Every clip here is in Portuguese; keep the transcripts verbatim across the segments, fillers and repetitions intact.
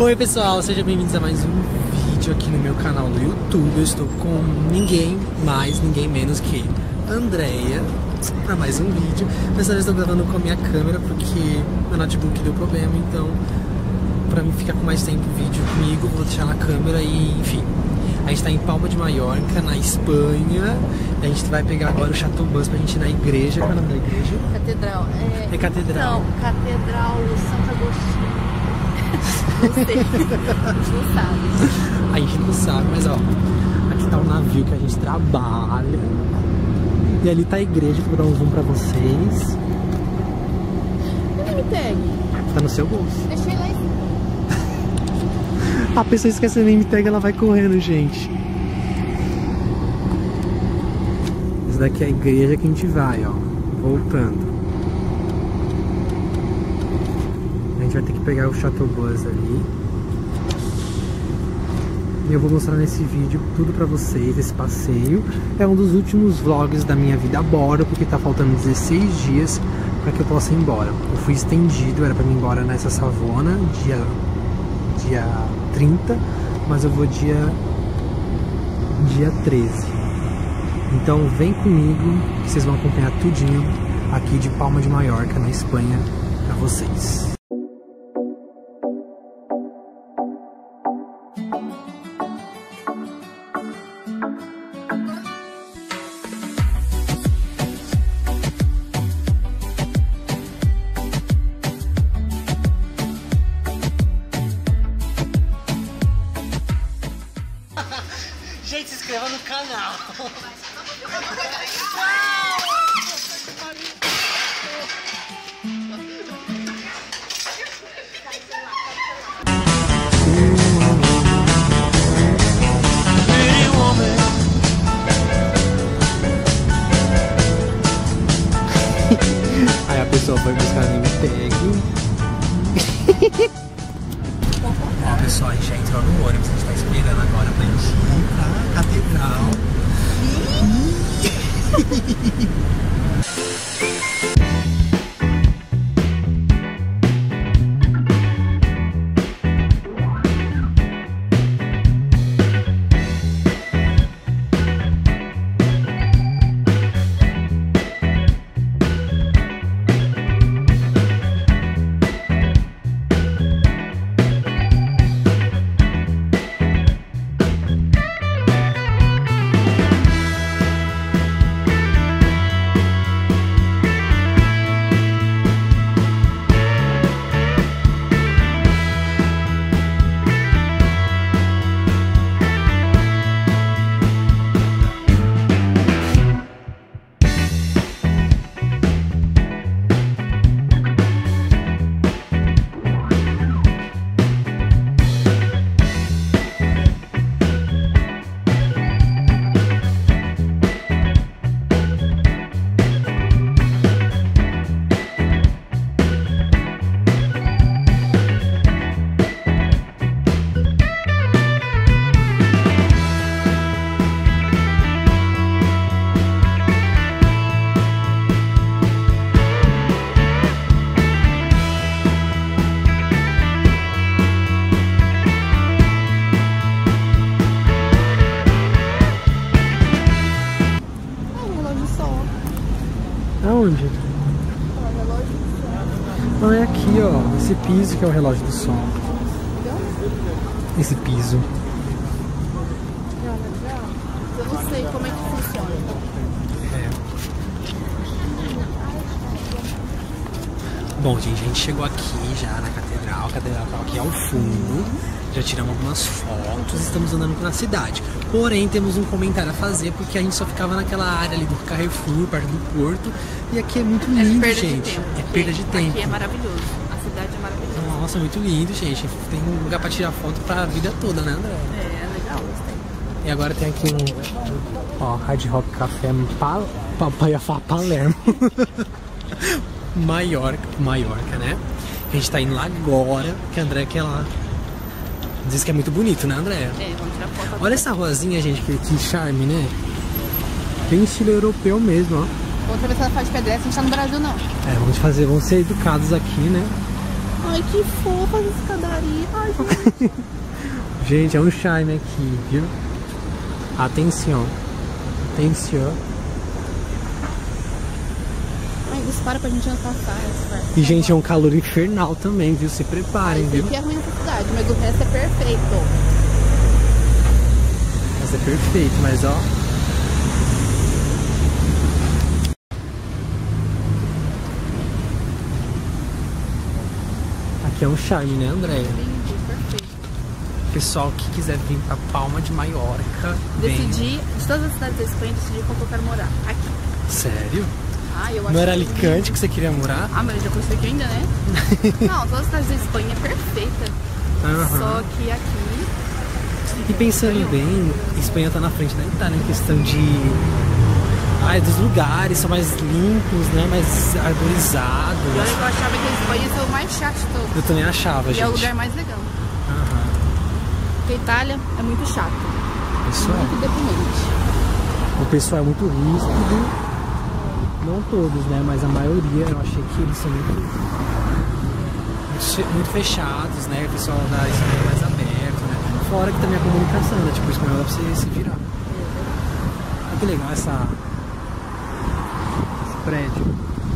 Oi pessoal, sejam bem-vindos a mais um vídeo aqui no meu canal do YouTube. Eu estou com ninguém mais, ninguém menos que Andréia para mais um vídeo. Dessa vez eu estou gravando com a minha câmera porque meu notebook deu problema, então para mim ficar com mais tempo o vídeo comigo, vou deixar na câmera e enfim. A gente está em Palma de Mallorca, na Espanha. A gente vai pegar agora o Shuttle Bus pra gente ir na igreja. Qual é o nome da igreja? Catedral. É, é Catedral. Não, Catedral Santo Agostinho. Não sei. A gente não sabe. A gente não sabe, mas ó, aqui tá o navio que a gente trabalha. E ali tá a igreja, que eu vou dar um zoom pra vocês. Cadê me tag? Tá no seu bolso. Deixei lá em cima. A pessoa esquece a name tag, ela vai correndo, gente. Essa daqui é a igreja que a gente vai, ó. Voltando. A gente vai ter que pegar o shuttle bus ali. E eu vou mostrar nesse vídeo tudo pra vocês, esse passeio. É um dos últimos vlogs da minha vida a bordo, porque tá faltando dezesseis dias pra que eu possa ir embora. Eu fui estendido, era pra mim ir embora nessa Savona, dia... dia trinta, mas eu vou dia dia treze. Então vem comigo que vocês vão acompanhar tudinho aqui de Palma de Mallorca, na Espanha, pra vocês. Gente, se inscreva no canal. Aí a pessoa foi buscar name tag. Ó, pessoal, a gente já entrou no ônibus, a gente tá esperando agora pra gente ir pra Catedral. Aonde? Ah, é aqui, ó. Esse piso que é o relógio do sol. Esse piso. Eu não sei como é que funciona. É. Bom, gente, a gente chegou aqui já na catedral. A catedral tá aqui ao fundo. Já tiramos algumas fotos, estamos andando na cidade. Porém, temos um comentário a fazer, porque a gente só ficava naquela área ali do Carrefour, perto do Porto. E aqui é muito lindo, é gente. É perda de tempo. Aqui é maravilhoso. A cidade é maravilhosa. Nossa, muito lindo, gente. Tem um lugar pra tirar foto pra vida toda, né, André? É, é legal, gostei. E agora tem aqui um, ó, Hard Rock Café Pal, Papai Palermo. Maiorca, Maiorca, né? A gente tá indo lá agora, que a André quer lá. Diz que é muito bonito, né, André? É, vamos tirar foto. Olha essa ruazinha, gente, que, que charme, né? Bem estilo europeu mesmo, ó. Vamos atravessar a faixa de pedestre, a gente tá no Brasil, não. É, vamos fazer, vamos ser educados aqui, né? Ai, que fofa essa escadaria. Ai, gente. Gente, é um charme aqui, viu? Atenção. Atenção. Ai, dispara pra gente não passar. E, gente, é um calor infernal também, viu? Se preparem, viu? Isso aqui é ruim nessa cidade, mas o resto é perfeito. Essa é perfeito, mas ó. Aqui é um charme, né, Andréia? Lindo, perfeito. Pessoal que quiser vir pra Palma de Maiorca, Decidi, de todas as cidades da Espanha, decidi qual que eu quero morar. Aqui. Sério? Ah, eu acho Não era que Alicante que você queria morar? Ah, mas eu já conheci aqui ainda, né? Não, todas as cidades da Espanha é perfeita. Uhum. Só que aqui... E pensando bem, a Espanha tá na frente da Itália em questão de... Ai, dos lugares, são mais limpos, né? Mais arborizados. E olha que eu achava que a Espanha ia ser o mais chato de todos. Eu também achava, E gente. é o lugar mais legal. Uhum. Porque a Itália é muito chato. Pessoal, Muito deprimente. o pessoal é muito ríspido. Não todos, né? Mas a maioria, eu achei que eles são muito, muito, muito fechados, né? O pessoal da Espanha é mais aberto, né? Fora que também a comunicação, né? Tipo, o espanhol dá pra você se virar. Olha que legal essa... esse prédio.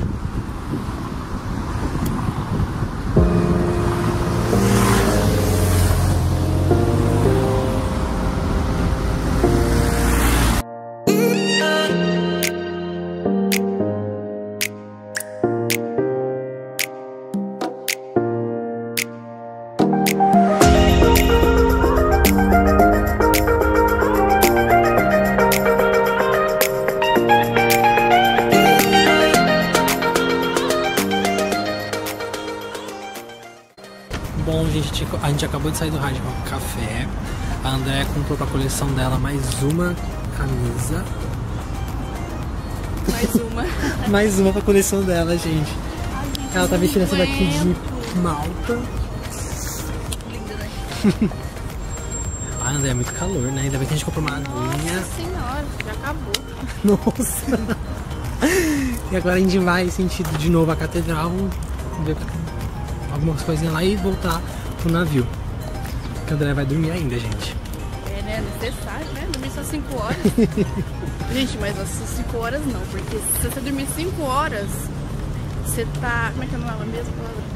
Bom, gente, a gente acabou de sair do Hard Rock Café. A Andréia comprou pra coleção dela mais uma camisa. Mais uma. Mais uma pra coleção dela, gente. Ai, gente, Ela tá vestindo essa daqui aguento. de malta. Linda, né? Ah, André, é muito calor, né? Ainda bem que a gente comprou uma aguinha. Nossa senhora, já acabou. Nossa! E agora a gente vai sentido de novo a catedral, ver algumas coisinhas lá e voltar pro navio. Que a André vai dormir ainda, gente. É, né? Necessário, né? Dormir só cinco horas. Gente, mas essas cinco horas não, porque se você dormir cinco horas, você tá... Como é que é o nome mesmo?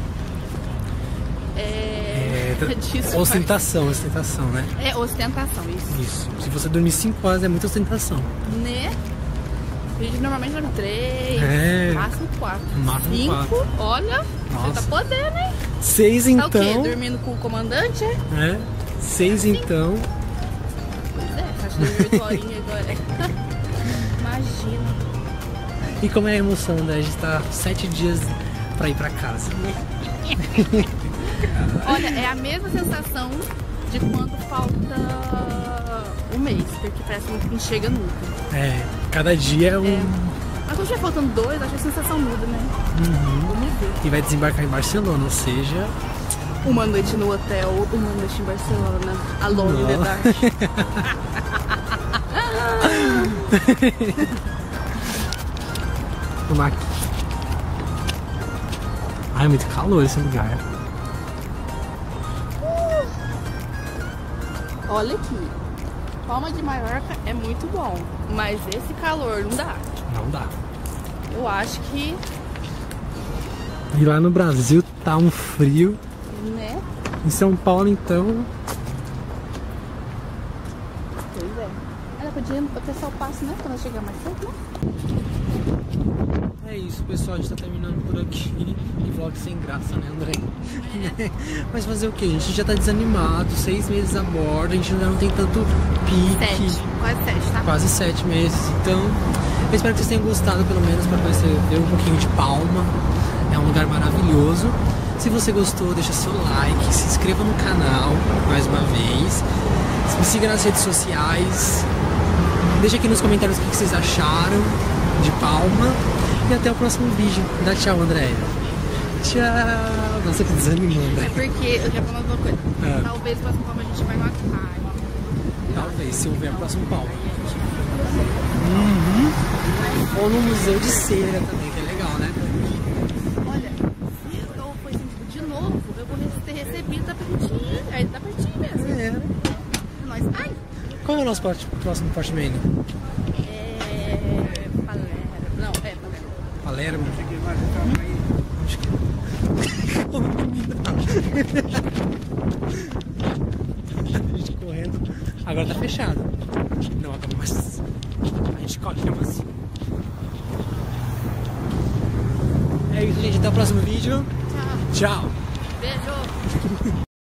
É... É, Disso, ostentação, ostentação, né? É ostentação, isso. Isso. Se você dormir cinco horas é muita ostentação. Né? A gente normalmente dorme três, É. máximo quatro. Máximo Cinco, quatro. olha, você Nossa. tá podendo, hein? Seis Tá então. o quê? Dormindo com o comandante, é? É. Seis então. Pois é, acho que dormiu oito horinhas agora. Imagina. E como é a emoção, né? A gente tá sete dias pra ir pra casa. Olha, é a mesma sensação de quando falta um mês, porque parece que não chega nunca. É, cada dia é um. É. Mas quando estiver faltando dois, acho que a sensação muda, né? Uhum. Vamos ver. E vai desembarcar em Barcelona, ou seja. Uma noite no hotel, uma noite em Barcelona, alone in the Nossa. dark. Tomar aqui. Ai, é muito calor esse lugar. Olha aqui, Palma de Maiorca é muito bom, mas esse calor não dá. Não dá. Eu acho que, E lá no Brasil tá um frio. né? Em São Paulo, então. Pois é. Ela podia até o passo, né? Quando ela chegar mais cedo, né? É isso, pessoal. A gente tá terminando por aqui. E vlog sem graça, né, André? É. Mas fazer o que? A gente já tá desanimado. Seis meses a bordo. A gente ainda não tem tanto pique. Sete, quase sete, tá? Quase sete meses. Então, eu espero que vocês tenham gostado, pelo menos, pra conhecer, ver um pouquinho de Palma. É um lugar maravilhoso. Se você gostou, deixa seu like, se inscreva no canal, mais uma vez. Me siga nas redes sociais. Deixa aqui nos comentários o que vocês acharam de Palma. E até o próximo vídeo. Dá tchau, Andréia. Tchau. Nossa, que desanimou, É Andréia. porque, eu quero falar uma coisa. Ah. Talvez próximo Palma a gente vai no Aquário. Talvez, se houver o próximo Palma. Uhum. Ou no Museu de Cera também, que é legal, né? Olha, se eu for sentido de novo, Qual é o nosso porte- próximo Porto Maine? É... Palermo. Não, é Palermo. Palermo? Acho que... Como menina. A gente correndo. Agora tá fechado. Não acabou mais. A gente corre mesmo assim. É isso, gente. Até o próximo vídeo. Tchau. Tchau. Beijo.